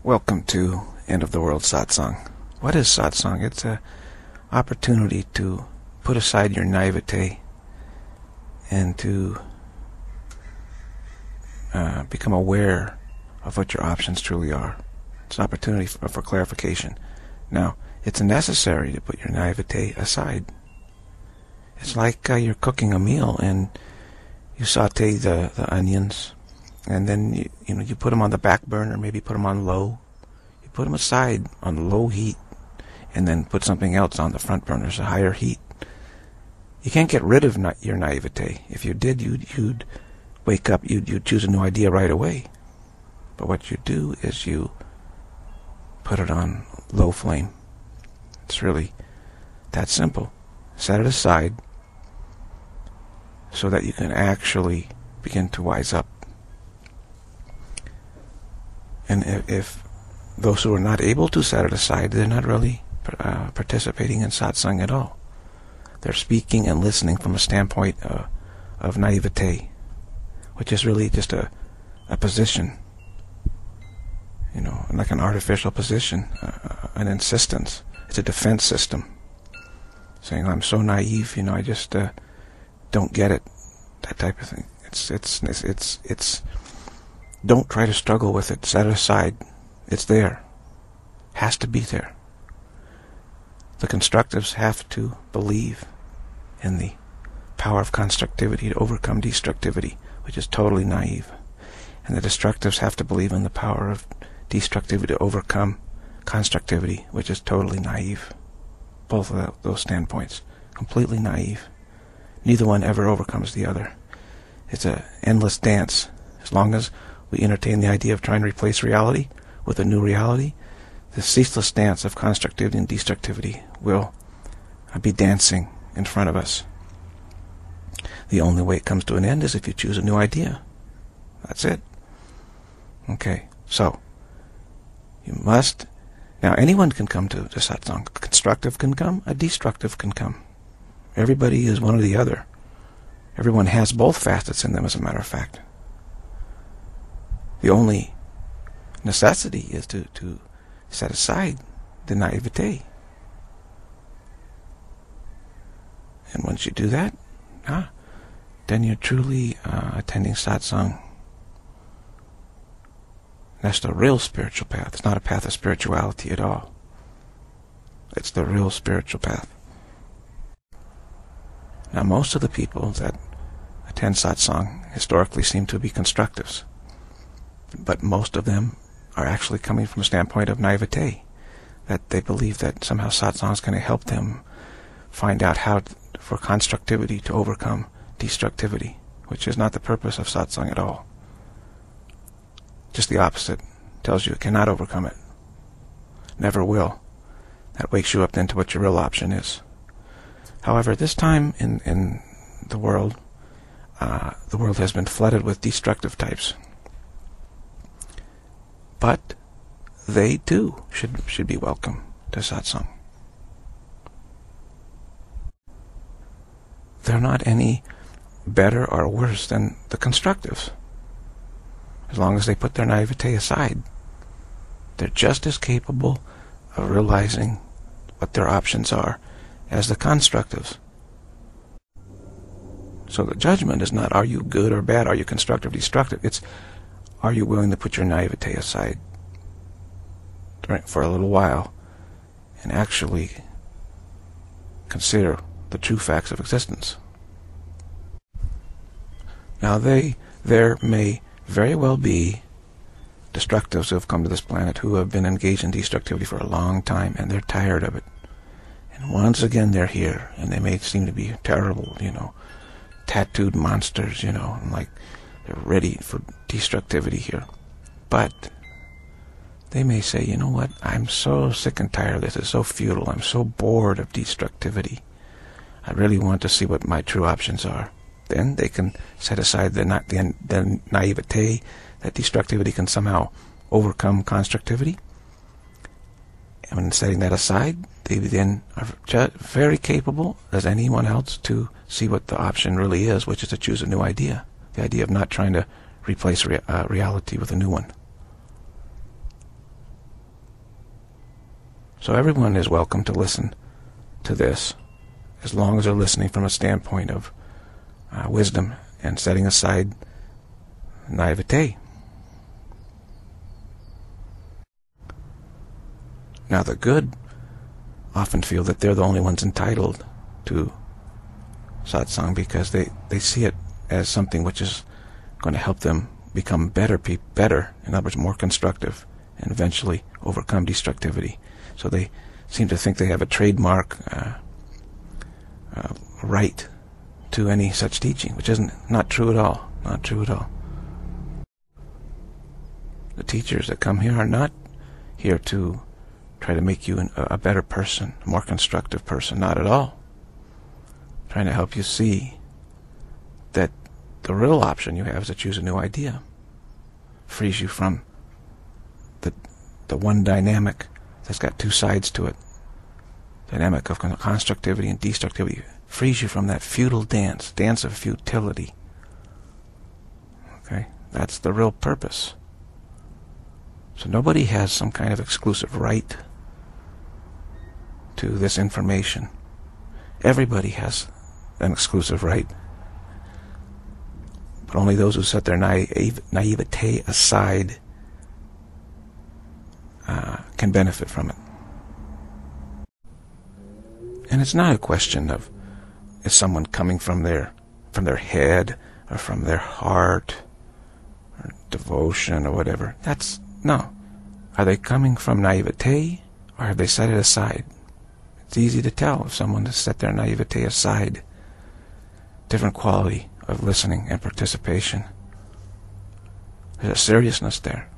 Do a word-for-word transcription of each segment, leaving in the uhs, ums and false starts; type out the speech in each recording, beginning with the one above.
Welcome to End of the World Satsang. What is satsang? It's an opportunity to put aside your naivete and to uh, become aware of what your options truly are. It's an opportunity for, for clarification. Now, it's necessary to put your naivete aside. It's like uh, you're cooking a meal and you saute the, the onions, and then you, you know you put them on the back burner, maybe put them on low. You put them aside on low heat, and then put something else on the front burner, so higher heat. You can't get rid of na your naivete. If you did, you'd, you'd wake up, you'd, you'd choose a new idea right away. But what you do is you put it on low flame. It's really that simple. Set it aside so that you can actually begin to wise up. And if, if those who are not able to set it aside, they're not really uh, participating in satsang at all. They're speaking and listening from a standpoint uh, of naivete, which is really just a, a position, you know, like an artificial position, uh, an insistence. It's a defense system, saying, I'm so naive, you know, I just uh, don't get it, that type of thing. It's, it's, it's, it's, it's, don't try to struggle with it. Set it aside. It's there. Has to be there. The constructives have to believe in the power of constructivity to overcome destructivity, which is totally naive. And the destructives have to believe in the power of destructivity to overcome constructivity, which is totally naive. Both of those standpoints. Completely naive. Neither one ever overcomes the other. It's an endless dance. As long as we entertain the idea of trying to replace reality with a new reality, the ceaseless dance of constructivity and destructivity will be dancing in front of us. The only way it comes to an end is if you choose a new idea. That's it. Okay, so you must... Now, anyone can come to, to satsang. A constructive can come, a destructive can come. Everybody is one or the other. Everyone has both facets in them, as a matter of fact. The only necessity is to, to set aside the naivete. And once you do that, ah, then you're truly uh, attending satsang. That's the real spiritual path. It's not a path of spirituality at all. It's the real spiritual path. Now, most of the people that attend satsang historically seem to be constructives. But most of them are actually coming from a standpoint of naivete, that they believe that somehow satsang is going to help them find out how to, for constructivity to overcome destructivity, which is not the purpose of satsang at all. Just the opposite. Tells you it cannot overcome it. Never will. That wakes you up then to what your real option is. However, this time in, in the world, uh, the world has been flooded with destructive types. But they too should should be welcome to satsang. They're not any better or worse than the constructives. As long as they put their naivete aside, they're just as capable of realizing what their options are as the constructives. So the judgment is not, are you good or bad, are you constructive or destructive? It's, are you willing to put your naivete aside for a little while and actually consider the true facts of existence? Now, they, there may very well be destructives who have come to this planet who have been engaged in destructivity for a long time, and they're tired of it. And once again they're here, and they may seem to be terrible, you know, tattooed monsters, you know, and like they're ready for destructivity here. But they may say, you know what, I'm so sick and tired of this, it's so futile, I'm so bored of destructivity. I really want to see what my true options are. Then they can set aside the, na the, the naivete that destructivity can somehow overcome constructivity. And when setting that aside, they then are just very capable as anyone else to see what the option really is, which is to choose a new idea. The idea of not trying to replace rea uh, reality with a new one. So everyone is welcome to listen to this, as long as they're listening from a standpoint of uh, wisdom and setting aside naivete. Now the good often feel that they're the only ones entitled to satsang because they, they see it as something which is going to help them become better, pe better, in other words, more constructive, and eventually overcome destructivity. So they seem to think they have a trademark uh, uh, right to any such teaching, which isn't not true at all. Not true at all. The teachers that come here are not here to try to make you an, a better person, a more constructive person. Not at all. Trying to help you see that the real option you have is to choose a new idea. Frees you from the the one dynamic that's got two sides to it. Dynamic of constructivity and destructivity. Frees you from that futile dance, dance of futility. Okay? That's the real purpose. So nobody has some kind of exclusive right to this information. Everybody has an exclusive right. But only those who set their naive, naivete aside uh, can benefit from it. And it's not a question of is someone coming from their from their head or from their heart or devotion or whatever. That's no. Are they coming from naivete or have they set it aside? It's easy to tell if someone has set their naivete aside. Different quality of listening and participation. There's a seriousness there.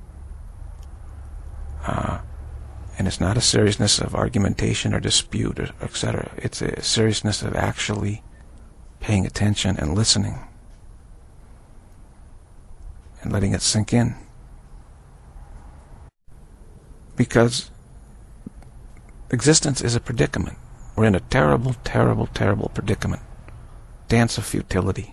Uh, and it's not a seriousness of argumentation or dispute, or et cetera. It's a seriousness of actually paying attention and listening and letting it sink in. Because existence is a predicament. We're in a terrible, terrible, terrible predicament. Dance of futility.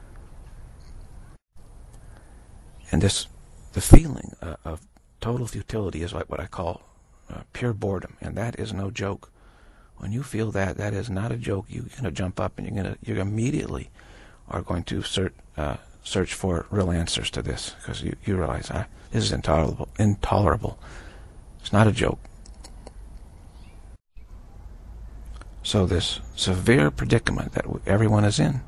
And this, the feeling uh, of total futility is like what I call uh, pure boredom, and that is no joke. When you feel that, that is not a joke. You're going to jump up and you're going to, you immediately are going to search, uh, search for real answers to this, because you, you realize ah, this is intolerable. Intolerable. It's not a joke. So this severe predicament that everyone is in,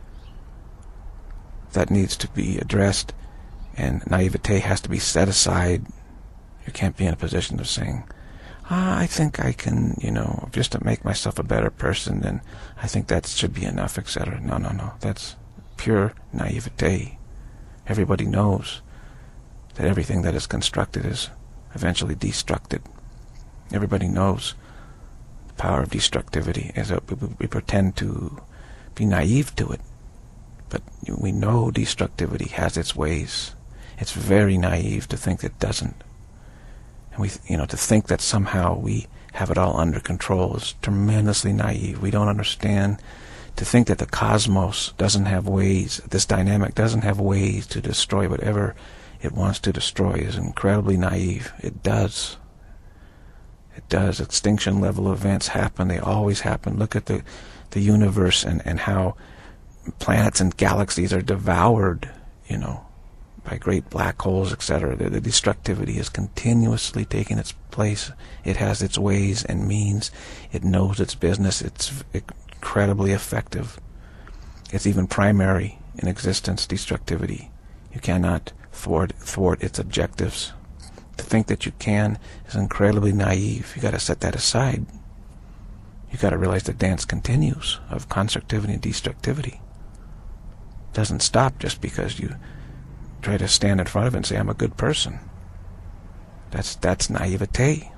that needs to be addressed, and naivete has to be set aside. You can't be in a position of saying, ah, I think I can, you know, just to make myself a better person, then I think that should be enough, et cetera. No, no, no. That's pure naivete. Everybody knows that everything that is constructed is eventually destructed. Everybody knows the power of destructivity. As a, we, we pretend to be naive to it, but we know destructivity has its ways. It's very naive to think it doesn't. And we, you know, to think that somehow we have it all under control is tremendously naive. We don't understand. To think that the cosmos doesn't have ways, this dynamic doesn't have ways to destroy whatever it wants to destroy is incredibly naive. It does. It does. Extinction level events happen. They always happen. Look at the, the universe and, and how planets and galaxies are devoured, you know, by great black holes, et cetera. The, the destructivity is continuously taking its place. It has its ways and means. It knows its business. It's incredibly effective. It's even primary in existence, destructivity. You cannot thwart, thwart its objectives. To think that you can is incredibly naive. You got to set that aside. You got to realize the dance continues of constructivity and destructivity. It doesn't stop just because you try to stand in front of it and say, I'm a good person. That's that's naivete.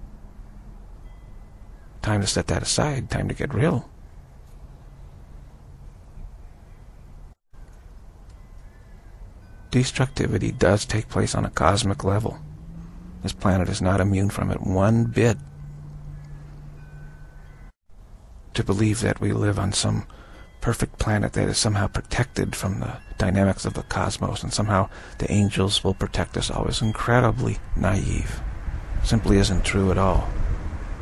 Time to set that aside. Time to get real. Destructivity does take place on a cosmic level. This planet is not immune from it one bit. To believe that we live on some perfect planet that is somehow protected from the dynamics of the cosmos and somehow the angels will protect us all is incredibly naive. Simply isn't true at all.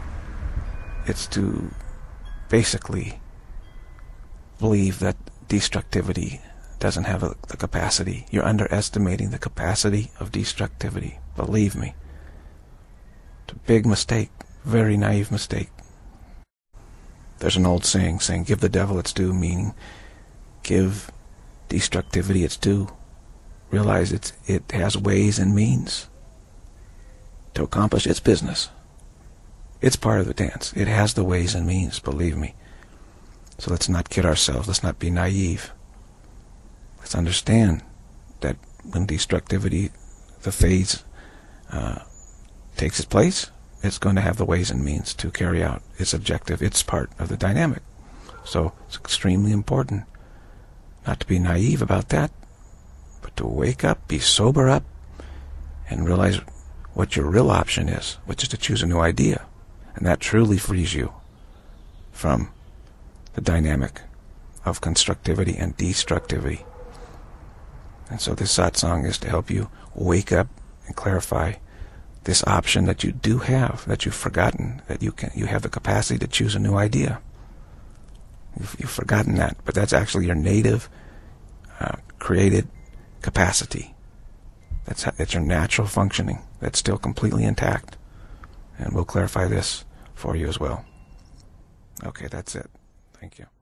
it's to basically believe that destructivity doesn't have a, the capacity. You're underestimating the capacity of destructivity. Believe me. It's a big mistake. Very naive mistake. There's an old saying saying, give the devil its due, meaning give destructivity its due. Realize it's, it has ways and means to accomplish its business. It's part of the dance. It has the ways and means, believe me. So let's not kid ourselves. Let's not be naive. Let's understand that when destructivity, the phase, uh, takes its place, it's going to have the ways and means to carry out its objective. It's part of the dynamic. So it's extremely important not to be naive about that, but to wake up, be sober up, and realize what your real option is, which is to choose a new idea. And that truly frees you from the dynamic of constructivity and destructivity. And so this satsang is to help you wake up and clarify this option that you do have, that you've forgotten, that you can, you have the capacity to choose a new idea. You've, you've forgotten that, but that's actually your native, uh, created capacity. That's, how, that's your natural functioning. That's still completely intact. And we'll clarify this for you as well. Okay, that's it. Thank you.